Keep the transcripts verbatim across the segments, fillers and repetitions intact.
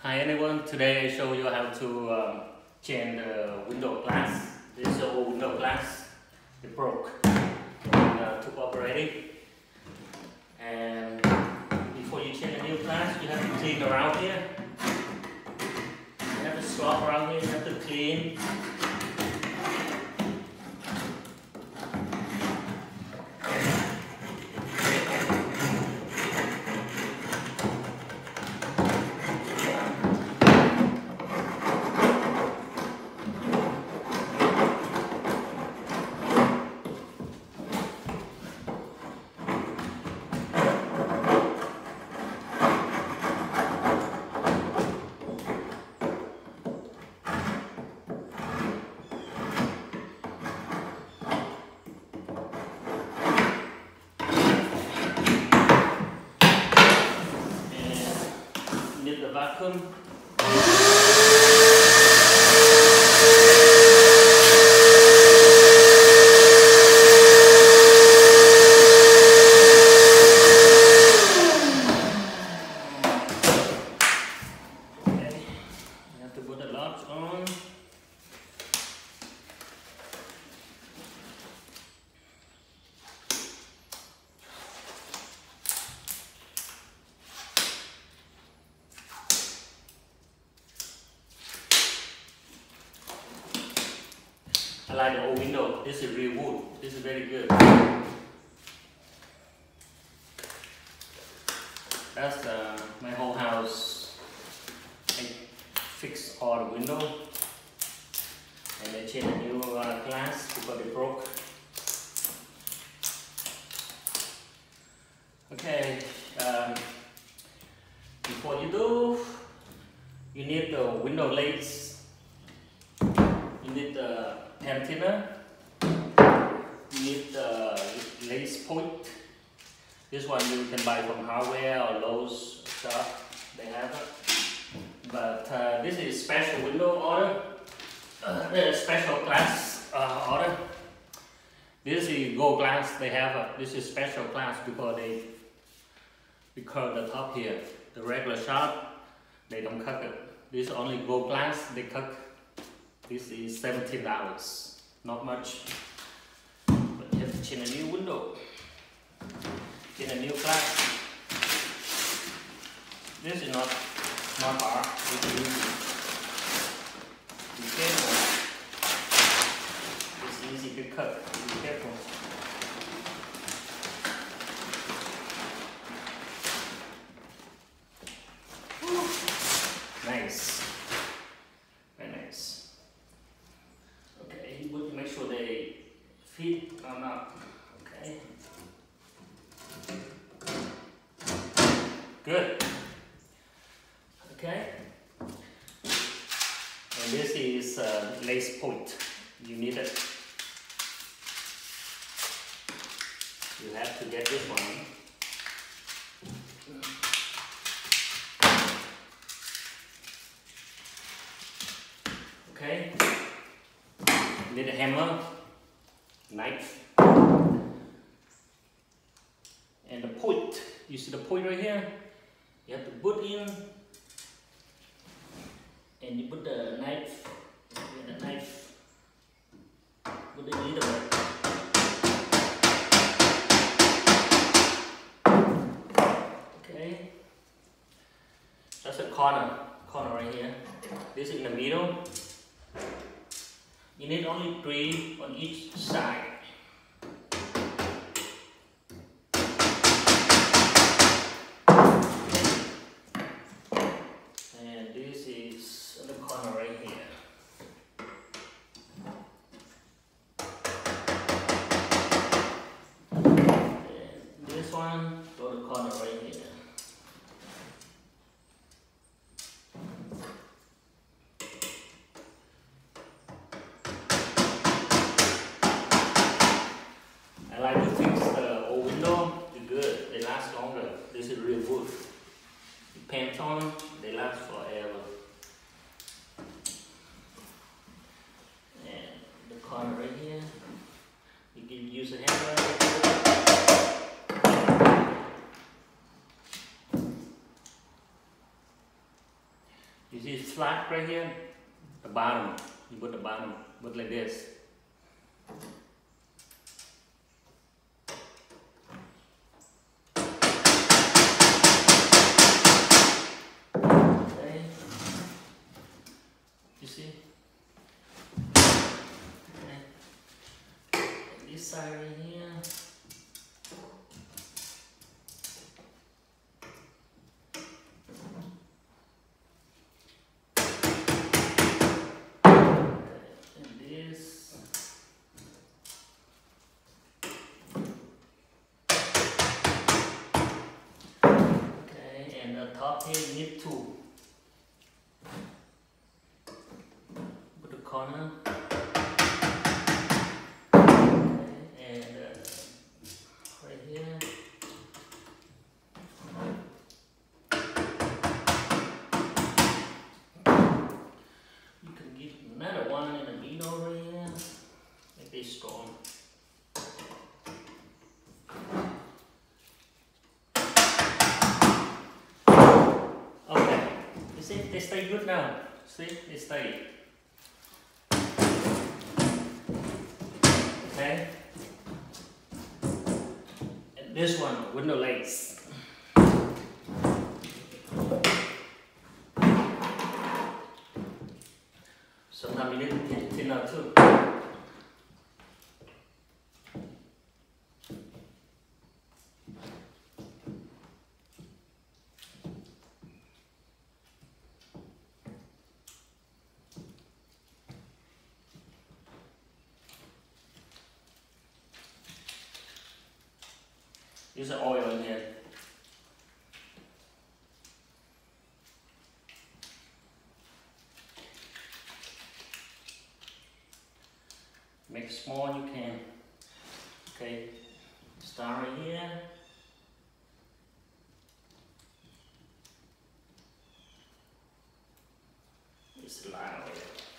Hi everyone, today I show you how to um, change the window glass. This is an old window glass, it broke and uh, took off already. And before you change a new glass, you have to clean around here. You have to scrub around here, you have to clean. Need the vacuum. Okay, you have to put the locks on. I like the old window. This is real wood. This is very good. That's uh, my whole house. I fixed all the window and I changed a new uh, glass because it broke. Okay, um, before you do, you need the window lace. You need the pen thinner. You need the lace point. This one you can buy from hardware or Lowe's stuff. They have it. But uh, this is special window order. Uh, the special glass uh, order. This is gold glass. They have it. This is special glass because they because the top here, the regular shop, they don't cut it. This is only gold glass. They cut. This is seventeen dollars, not much, but you have to change a new window, change a new glass. This is not, not hard, it's easy. Be careful, it's easy to cut, be careful. Whew. Nice. Make sure they fit or not. Okay. Good. Okay. And this is uh, lace point. You need it. You have to get this one. Okay. Need a hammer, knife, and the point. You see the point right here? You have to put in, and you put the knife, and the knife, put the needle. Okay. That's a corner, corner right here. This is in the middle. You need only three on each side. And this is the corner right here. And this one, go to the corner right here. I like to fix the old window, they're good, they last longer. This is real wood. You paint on, they last forever. And the corner right here, you can use a hammer. flat right here, the bottom, you put the bottom, put like this. Okay, you see? Okay. This side right here. Top here need to put the corner, okay, and uh, right here. You can give another one in the middle right here, make it strong. See, they stay good now. See, they stay. Okay. And this one, window lace. Sometimes you need to thin out too. Use the oil in here. Make small you can. Okay, start right here. It's loud.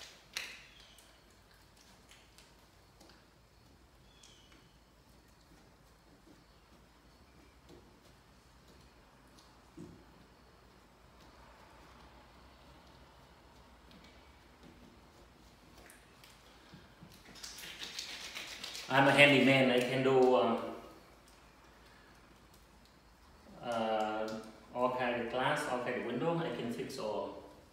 I'm a handyman. I can do um, uh, all kind of glass, all kind of window. I can fix all.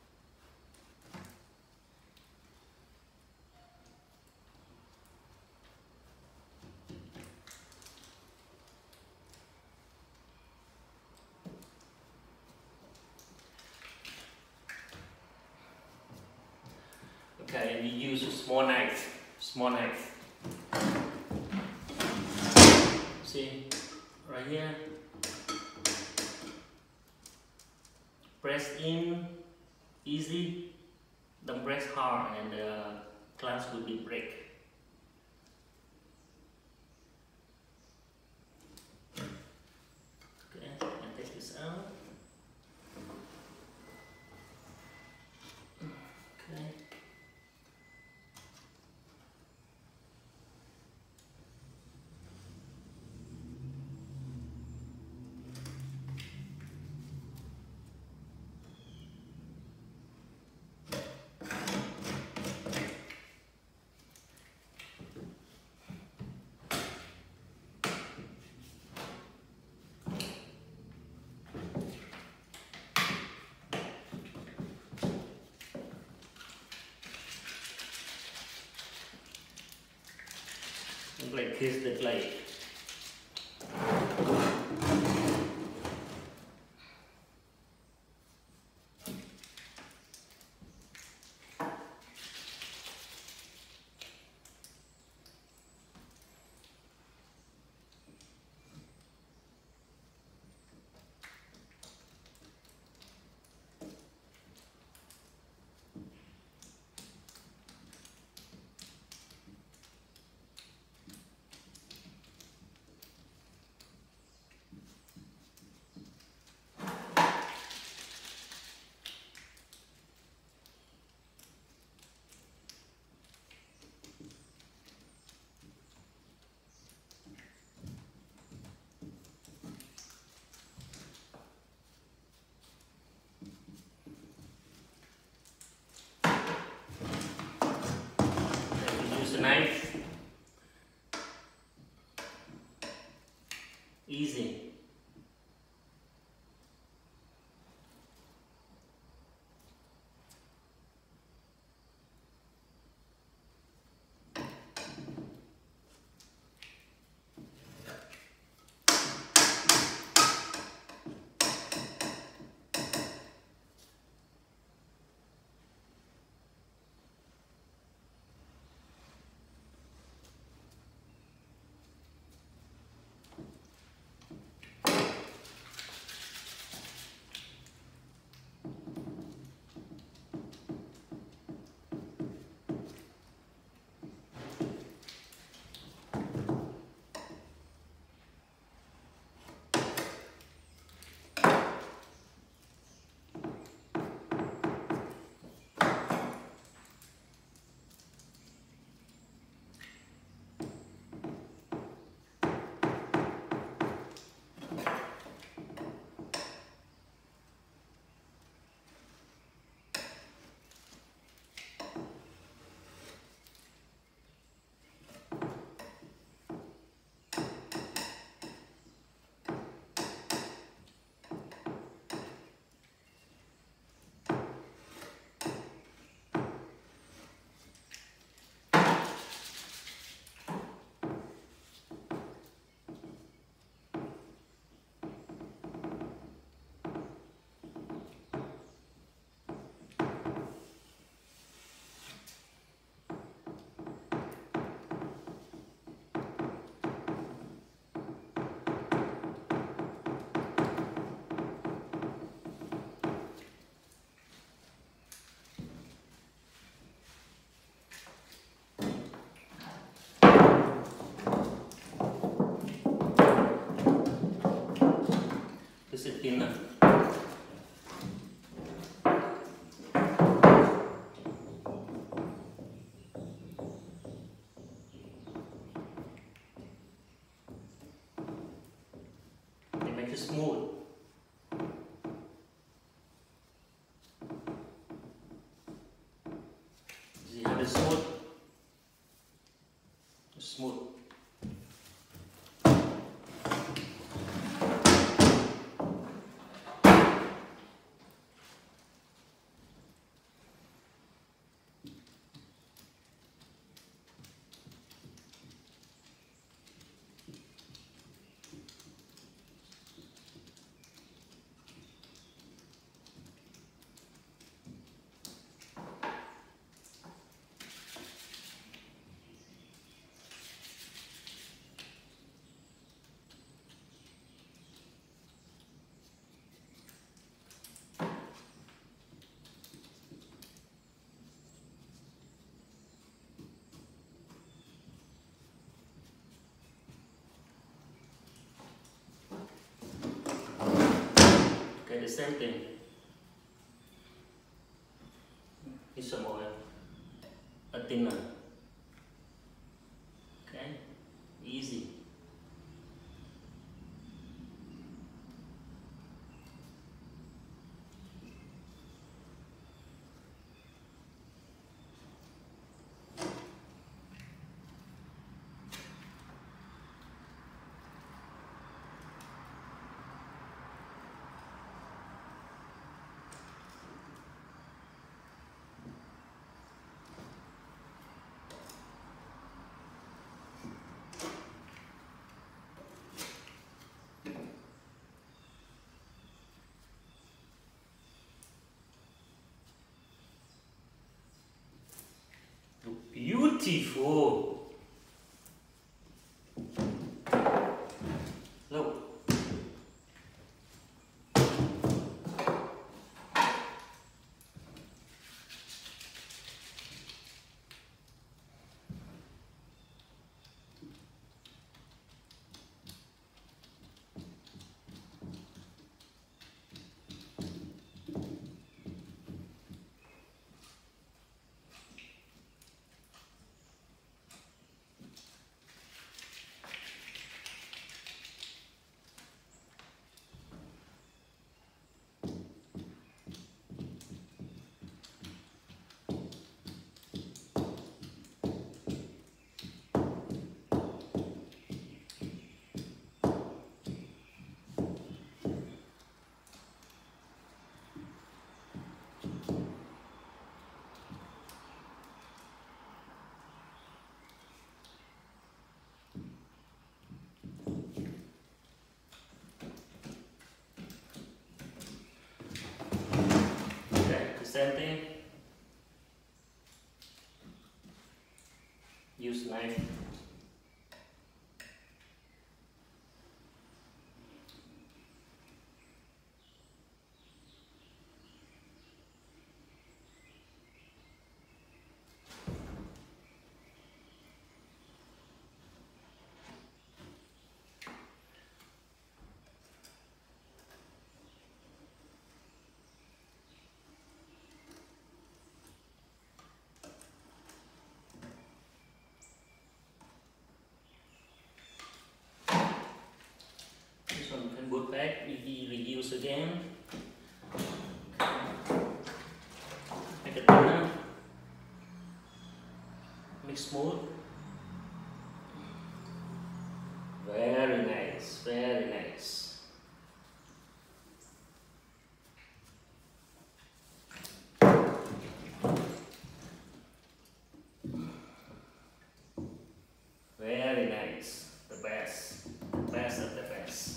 Okay, and you use a small knife. Small knife. See, right here, press in easy, don't press hard and the glass will be break. Okay, and take this out. Okay. Like this, the plate. Easy. This is thinner. It makes it smooth. See how it's smooth? It's smooth. Okay, the same thing. It's some more a thinner. Okay, easy. Beautiful. Look. same thing. Use knife. This one can put back, re reuse again. Make it thinner. Mix smooth. Very nice, very nice. Very nice. The best. Best of the best.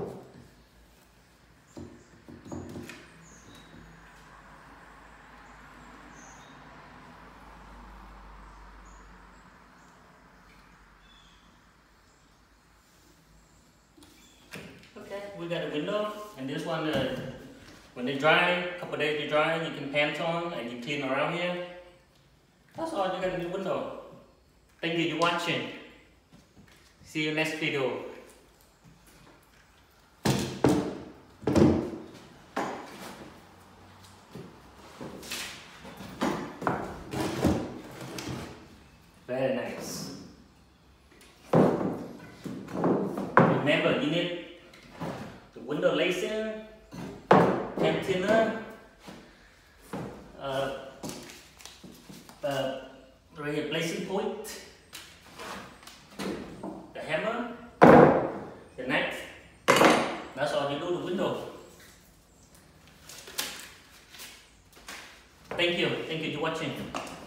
Okay, we got a window, and this one, uh, when they dry, a couple days they dry, you can paint on and you clean around here. That's all, you got a new window. Thank you for watching. See you next video. Very nice. Remember, you need the window lacing, paint thinner, uh, uh, replacing point, the hammer, the knife. That's all you do the window. Thank you. Thank you for watching.